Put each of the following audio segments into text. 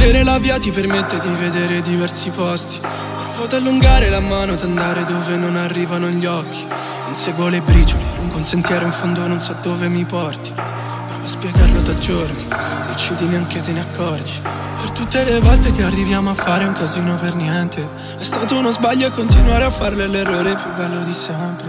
Conoscere la via ti permette di vedere diversi posti. Provo ad allungare la mano, ad andare dove non arrivano gli occhi. Inseguo le briciole, lungo un sentiero in fondo non so dove mi porti. Provo a spiegarlo da giorni, decidi neanche te ne accorgi. Per tutte le volte che arriviamo a fare un casino per niente. È stato uno sbaglio e continuare a farlo è l'errore più bello di sempre.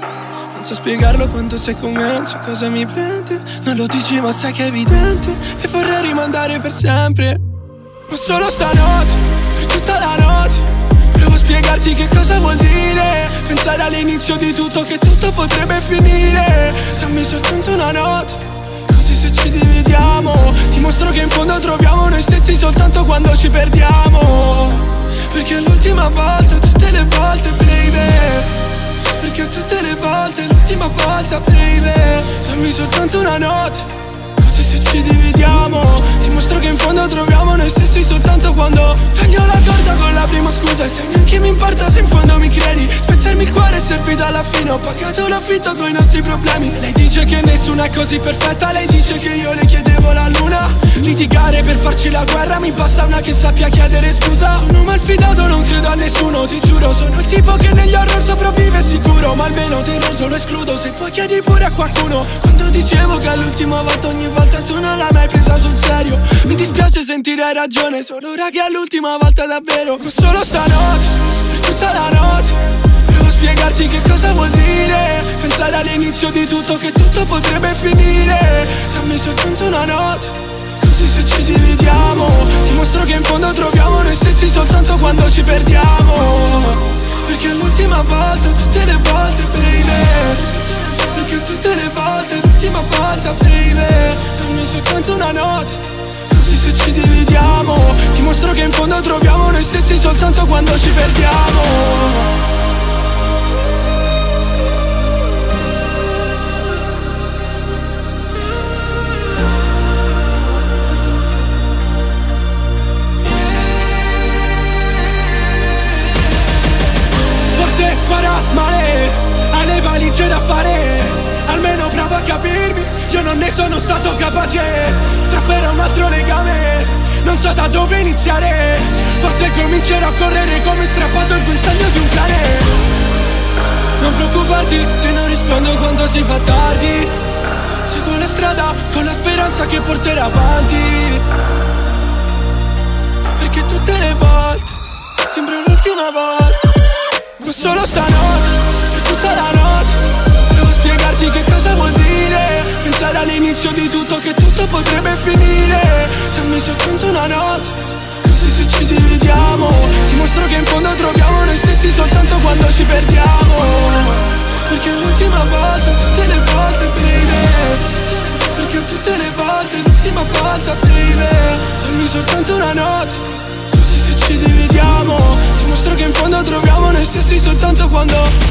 Non so spiegarlo quando sei con me, non so cosa mi prende. Non lo dici ma sai che è evidente. E vorrei rimandare per sempre. Ma solo stanotte, per tutta la notte. Provo a spiegarti che cosa vuol dire pensare all'inizio di tutto, che tutto potrebbe finire. Dammi soltanto una notte, così se ci dividiamo ti mostro che in fondo troviamo noi stessi soltanto quando ci perdiamo. Perché è l'ultima volta, tutte le volte, baby. Perché tutte le volte, l'ultima volta, baby. Dammi soltanto una notte, così se ci dividiamo ti mostro che in fondo troviamo noi stessi soltanto quando taglio la corda con la prima scusa. E se neanche mi importa se in fondo mi credi, spezzarmi il cuore è servito alla fine. Ho pagato l'affitto con i nostri problemi. Lei dice che nessuna è così perfetta. Lei dice che io le chiedevo la luna. Litigare per farci la guerra, mi basta una che sappia chiedere scusa. Sono malfidato, non credo a nessuno, ti giuro. Sono il tipo che negli horror sopravvive sicuro, ma almeno teroso lo escludo. Se vuoi chiedi pure a qualcuno. Quando dicevo che l'ultima volta, ogni volta tu non l'hai mai presa sul serio. Mi dispiace sentire hai ragione, solo ora che è l'ultima volta davvero. Ma solo stanotte, per tutta la notte. Provo a spiegarti che cosa vuol dire pensare all'inizio di tutto, che tutto potrebbe finire. Dammi soltanto una notte, così se ci dividiamo ti mostro che in fondo troviamo noi stessi soltanto quando ci perdiamo. Perché è l'ultima volta, tutte le volte, baby. Perché tutte le volte, l'ultima volta, baby. Dammi soltanto una notte, così se ci dividiamo ti mostro che in fondo troviamo noi stessi soltanto quando ci perdiamo. Forse farà male, hai le valigie da fare. Almeno prova a capirmi, io non ne sono stato capace. Strapperò un altro legame, non so da dove iniziare. Forse comincerò a correre come strappato il guinzaglio di un cane. Non preoccuparti se non rispondo quando si fa tardi. Seguo la strada con la speranza che porterà avanti. Perché tutte le volte sembra l'ultima volta. Ma solo stanotte, per tutta la notte. Devo spiegarti che cosa vuol dire pensare all'inizio di tutto, che tutto potrebbe finire. Dammi soltanto una notte, così se ci dividiamo ti mostro che in fondo troviamo noi stessi soltanto quando ci perdiamo. Perché è l'ultima volta, tutte le volte, baby. Perché tutte le volte, l'ultima volta, baby. Dammi soltanto una notte, così se ci dividiamo ti mostro che in fondo troviamo noi stessi soltanto quando